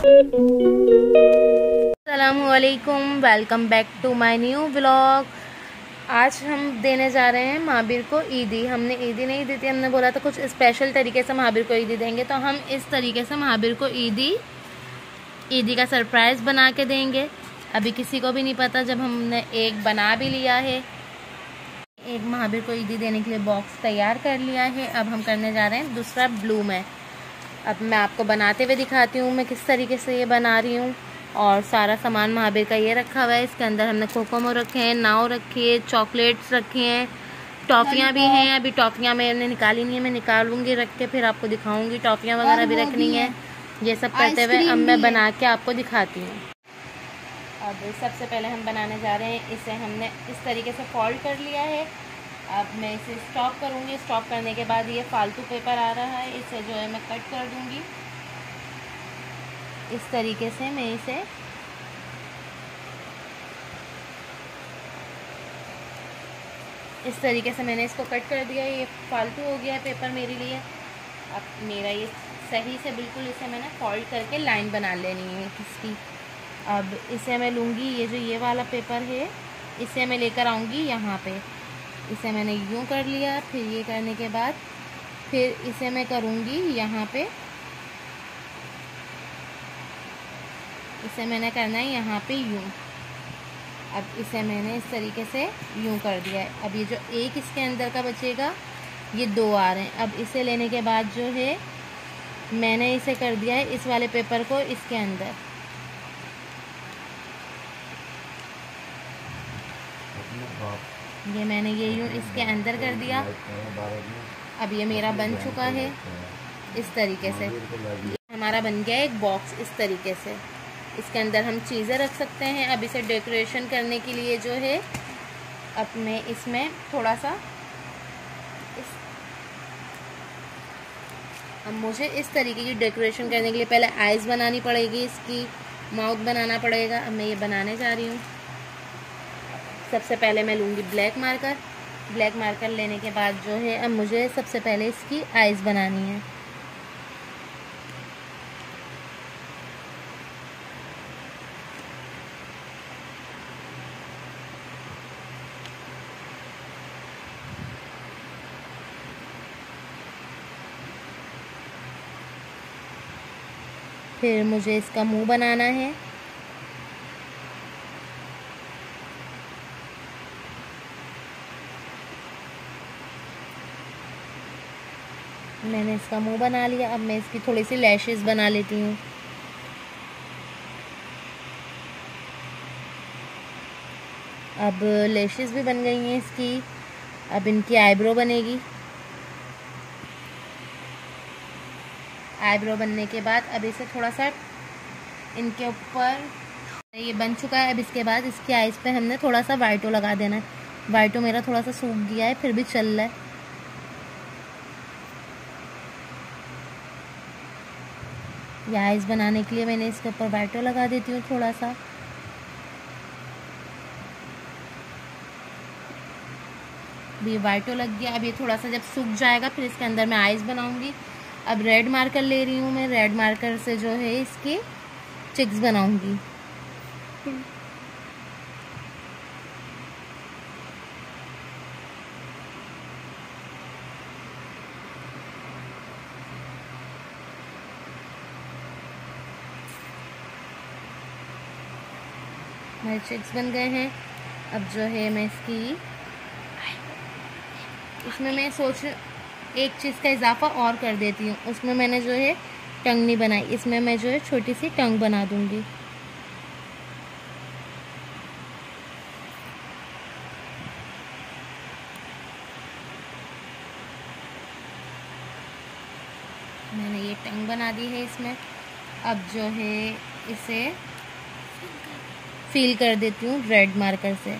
अस्सलामुअलैकुम, welcome back to my new vlog. आज हम देने जा रहे हैं महावीर को ईदी। हमने ईदी नहीं दी थी, हमने बोला था कुछ स्पेशल तरीके से महावीर को ईदी देंगे, तो हम इस तरीके से महावीर को ईदी का सरप्राइज़ बना के देंगे। अभी किसी को भी नहीं पता। जब हमने एक बना भी लिया है, एक महावीर को ईदी देने के लिए बॉक्स तैयार कर लिया है, अब हम करने जा रहे हैं दूसरा ब्लू में। अब मैं आपको बनाते हुए दिखाती हूँ मैं किस तरीके से ये बना रही हूँ। और सारा सामान महावीर का ये रखा हुआ है। इसके अंदर हमने कोकोमो रखे हैं, नाव रखी है, चॉकलेट्स रखे हैं, टॉफ़ियाँ भी हैं। अभी टॉफ़ियाँ मैंने निकाली नहीं है, मैं निकालूंगी रख के फिर आपको दिखाऊंगी। टॉफ़ियाँ वगैरह भी रखनी है। ये सब करते हुए अब मैं बना के आपको दिखाती हूँ। अब सबसे पहले हम बनाने जा रहे हैं। इसे हमने इस तरीके से फोल्ड कर लिया है। अब मैं इसे स्टॉप करूँगी। स्टॉप करने के बाद ये फालतू पेपर आ रहा है, इसे जो है मैं कट कर दूँगी। इस तरीके से मैं इसे मैंने इसको कट कर दिया। ये फालतू हो गया है पेपर मेरे लिए। अब मेरा ये सही से बिल्कुल इसे मैंने फोल्ड करके लाइन बना लेनी है इसकी। अब इसे मैं लूँगी, ये वाला पेपर है, इसे मैं लेकर आऊँगी यहाँ पे। इसे मैंने यूँ कर लिया। फिर ये करने के बाद फिर इसे मैं करूँगी यहाँ पे। इसे मैंने करना है यहाँ पे यूँ। अब इसे मैंने इस तरीके से यूँ कर दिया है। अब ये जो एक इसके अंदर का बचेगा, ये दो आ रहे हैं। अब इसे लेने के बाद जो है मैंने इसे कर दिया है इस वाले पेपर को इसके अंदर। ये मैंने ये यूँ इसके अंदर कर दिया। अब ये मेरा बन चुका है इस तरीके से। हमारा बन गया एक बॉक्स इस तरीके से। इसके अंदर हम चीज़ें रख सकते हैं। अब इसे डेकोरेशन करने के लिए जो है अब मैं इसमें थोड़ा सा अब मुझे इस तरीके की डेकोरेशन करने के लिए पहले आइज़ बनानी पड़ेगी, इसकी माउथ बनाना पड़ेगा। अब मैं ये बनाने जा रही हूँ। सबसे पहले मैं लूँगी ब्लैक मार्कर। ब्लैक मार्कर लेने के बाद जो है अब मुझे सबसे पहले इसकी आइज़ बनानी है। फिर मुझे इसका मुंह बनाना है। मैंने इसका मुंह बना लिया। अब मैं इसकी थोड़ी सी लैशेस बना लेती हूँ। अब लैशेस भी बन गई हैं इसकी। अब इनकी आईब्रो बनेगी। आईब्रो बनने के बाद अब इसे थोड़ा सा इनके ऊपर ये बन चुका है। अब इसके बाद इसकी आइज़ पे हमने थोड़ा सा वाइटो लगा देना है। वाइटो मेरा थोड़ा सा सूख गया है, फिर भी चल रहा है। ये आइज़ बनाने के लिए मैंने इसके ऊपर वाइटो लगा देती हूँ थोड़ा सा। ये वाइटो लग गया। अब ये थोड़ा सा जब सूख जाएगा फिर इसके अंदर मैं आइज़ बनाऊंगी। अब रेड मार्कर ले रही हूँ मैं। रेड मार्कर से जो है इसकी चिक्स बनाऊंगी। मेरे चिक्स बन गए हैं। अब जो है मैं इसमें मैं सोच एक चीज़ का इजाफा और कर देती हूँ। उसमें मैंने जो है टंग नहीं बनाई, इसमें मैं जो है छोटी सी टंग बना दूँगी। मैंने ये टंग बना दी है इसमें। अब जो है इसे फिल कर देती हूँ रेड मार्कर से।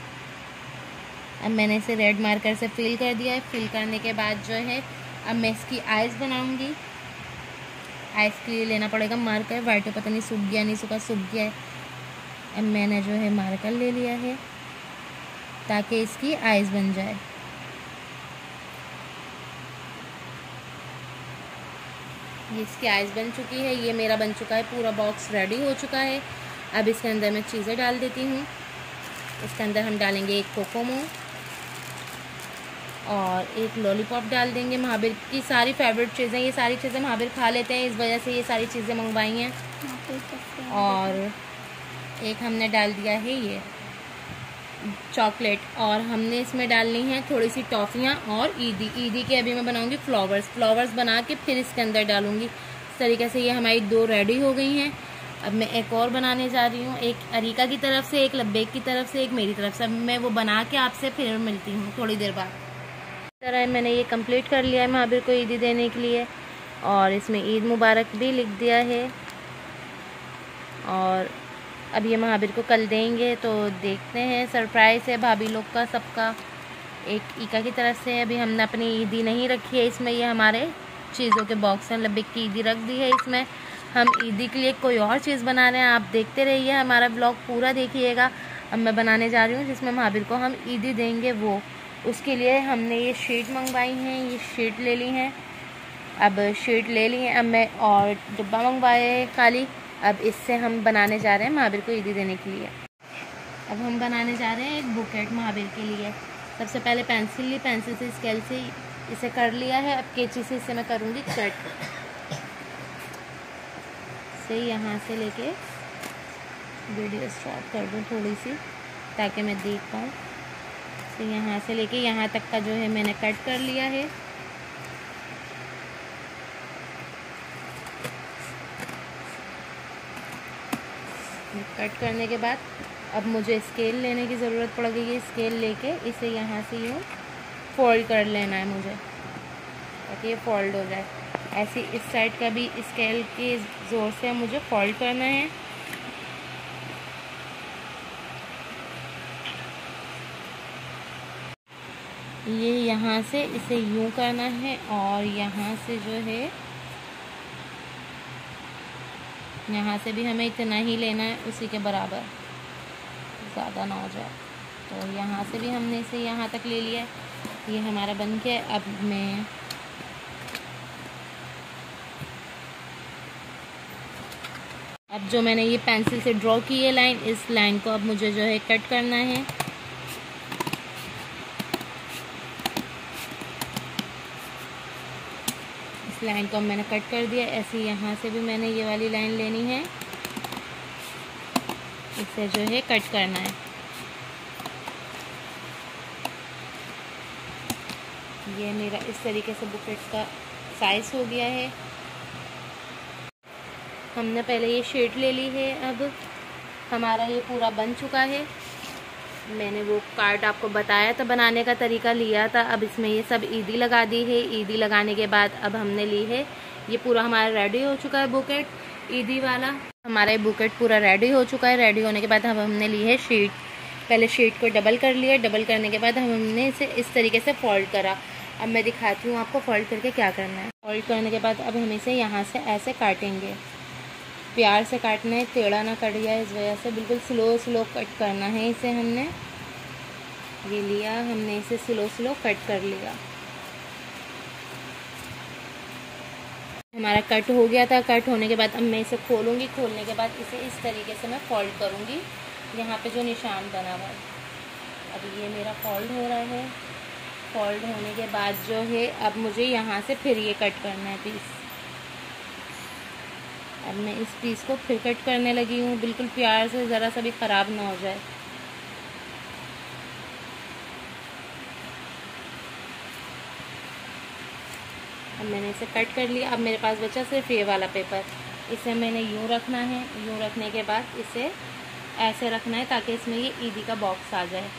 अब मैंने इसे रेड मार्कर से फिल कर दिया है। फिल करने के बाद जो है अब मैं इसकी आइज़ बनाऊंगी। आइज़ के लिए लेना पड़ेगा मार्कर। वाइट पता नहीं सूख गया नहीं सूखा, सूख गया है। अब मैंने जो है मार्कर ले लिया है ताकि इसकी आइज़ बन जाए। ये इसकी आइस बन चुकी है, ये मेरा बन चुका है, पूरा बॉक्स रेडी हो चुका है। अब इसके अंदर मैं चीज़ें डाल देती हूँ। इसके अंदर हम डालेंगे एक कोकोमो और एक लॉलीपॉप डाल देंगे। महावीर की सारी फेवरेट चीज़ें, ये सारी चीज़ें महावीर खा लेते हैं, इस वजह से ये सारी चीज़ें मंगवाई हैं। और एक हमने डाल दिया है ये चॉकलेट, और हमने इसमें डालनी है थोड़ी सी टॉफ़ियाँ और ईदी के अभी मैं बनाऊंगी फ्लावर्स बना के फिर इसके अंदर डालूंगी। इस तरीके से ये हमारी 2 रेडी हो गई हैं। अब मैं एक और बनाने जा रही हूँ, एक अरीका की तरफ से, एक लब्बैक की तरफ से, एक मेरी तरफ से। अब मैं वो बना के आपसे फिर मिलती हूँ थोड़ी देर बाद। इस तरह मैंने ये कंप्लीट कर लिया है महावीर को ईदी देने के लिए, और इसमें ईद मुबारक भी लिख दिया है। और अब ये महावीर को कल देंगे, तो देखते हैं, सरप्राइज़ है भाभी लोग का सबका। एक ईका की तरफ से अभी हमने अपनी ईदी नहीं रखी है इसमें, ये हमारे चीज़ों के बॉक्स हैं। लब्बैक की ईदी रख दी है इसमें। हम ईदी के लिए कोई और चीज़ बना रहे हैं, आप देखते रहिए, हमारा ब्लॉग पूरा देखिएगा। अब मैं बनाने जा रही हूँ जिसमें महावीर को हम ईदी देंगे वो। उसके लिए हमने ये शीट मंगवाई हैं, ये शीट ले ली हैं। अब शीट ले ली है, अब मैं और डिब्बा मंगवाए है खाली। अब इससे हम बनाने जा रहे हैं महावीर को ईदी देने के लिए। अब हम बनाने जा रहे हैं एक बुकेट महावीर के लिए। सबसे पहले पेंसिल ली, पेंसिल से स्केल से इसे कर लिया है। अब कैंची से इसे मैं करूँगी कट से, यहाँ से लेके वीडियो स्टॉप कर दूँ थोड़ी सी ताकि मैं देख पाऊँ। तो यहाँ से लेके यहाँ तक का जो है मैंने कट कर लिया है। कट करने के बाद अब मुझे स्केल लेने की ज़रूरत पड़ गई है। स्केल लेके इसे यहाँ से यूँ फोल्ड कर लेना है मुझे, ताकि ये फोल्ड हो जाए। ऐसे इस साइड का भी स्केल के ज़ोर से मुझे फोल्ड करना है। ये यहाँ से इसे यूँ करना है, और यहाँ से जो है, यहाँ से भी हमें इतना ही लेना है, उसी के बराबर, ज़्यादा ना हो जाए। तो यहाँ से भी हमने इसे यहाँ तक ले लिया है। ये हमारा बन गया। अब मैं जो मैंने ये पेंसिल से ड्रॉ की है लाइन, इस लाइन को अब मुझे जो है कट करना है। इस लाइन को मैंने कट कर दिया। ऐसे यहाँ से भी मैंने ये वाली लाइन लेनी है, इसे जो है कट करना है। ये मेरा इस तरीके से बुकेट का साइज़ हो गया है। हमने पहले ये शीट ले ली है। अब हमारा ये पूरा बन चुका है। मैंने वो कार्ड आपको बताया था, बनाने का तरीका लिया था। अब इसमें ये सब ईदी लगा दी है। ईदी लगाने के बाद अब हमने ली है, ये पूरा हमारा रेडी हो चुका है बुकेट ईदी वाला। हमारा ये बुकेट पूरा रेडी हो चुका है। रेडी होने के बाद अब हमने ली है शीट। पहले शीट को डबल कर लिया। डबल करने के बाद हमने इसे इस तरीके से फोल्ड करा। अब मैं दिखाती हूँ आपको फोल्ड करके क्या करना है। फोल्ड करने के बाद अब हम इसे यहाँ से ऐसे काटेंगे। प्यार से काटना है, टेढ़ा ना कट जाए, इस वजह से बिल्कुल स्लो कट करना है इसे। हमने ये लिया, हमने इसे स्लो कट कर लिया। हमारा कट हो गया था। कट होने के बाद अब मैं इसे खोलूँगी। खोलने के बाद इसे इस तरीके से मैं फोल्ड करूँगी, यहाँ पे जो निशान बना हुआ है। अब ये मेरा फोल्ड हो रहा है। फोल्ड होने के बाद जो है अब मुझे यहाँ से फिर ये कट करना है पीस। अब मैं इस पीस को फिर कट करने लगी हूँ, बिल्कुल प्यार से, ज़रा सा भी ख़राब ना हो जाए। अब मैंने इसे कट कर लिया। अब मेरे पास बचा सिर्फ ये वाला पेपर। इसे मैंने यूँ रखना है। यूँ रखने के बाद इसे ऐसे रखना है ताकि इसमें ये ईदी का बॉक्स आ जाए।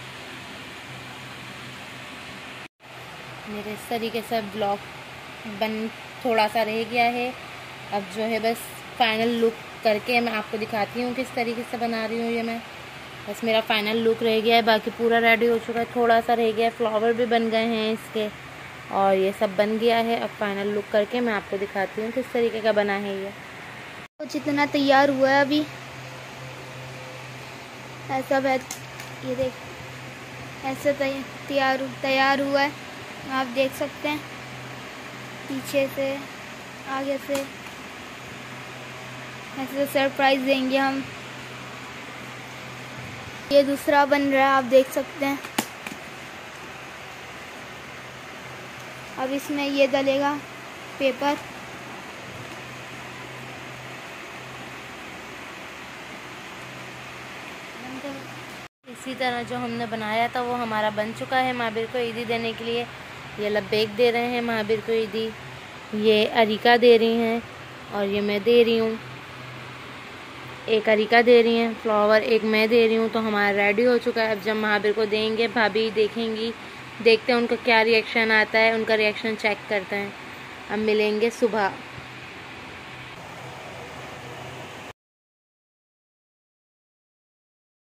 मेरे इस तरीके से ब्लॉक बन थोड़ा सा रह गया है। अब जो है बस फाइनल लुक करके मैं आपको दिखाती हूँ किस तरीके से बना रही हूँ ये मैं। बस मेरा फाइनल लुक रह गया है, बाकी पूरा रेडी हो चुका है। थोड़ा सा रह गया है, फ्लावर भी बन गए हैं इसके, और ये सब बन गया है। अब फाइनल लुक करके मैं आपको दिखाती हूँ किस तरीके का बना है ये। कुछ इतना तैयार हुआ है अभी, ऐसा ये देख, ऐसा तैयार हुआ है। आप देख सकते हैं पीछे से आगे से ऐसे सरप्राइज देंगे हम। ये दूसरा बन रहा है, आप देख सकते हैं। अब इसमें ये डलेगा पेपर। इसी तरह जो हमने बनाया था वो हमारा बन चुका है महावीर को ईदी देने के लिए। ये लब्बैक दे रहे हैं महावीर को ईदी, ये अरिका दे रही हैं और ये मैं दे रही हूँ। एक अरिका दे रही हैं फ्लावर, एक मैं दे रही हूँ। तो हमारा रेडी हो चुका है। अब जब महावीर को देंगे भाभी देखेंगी, देखते हैं उनका क्या रिएक्शन आता है, उनका रिएक्शन चेक करते हैं। अब मिलेंगे सुबह।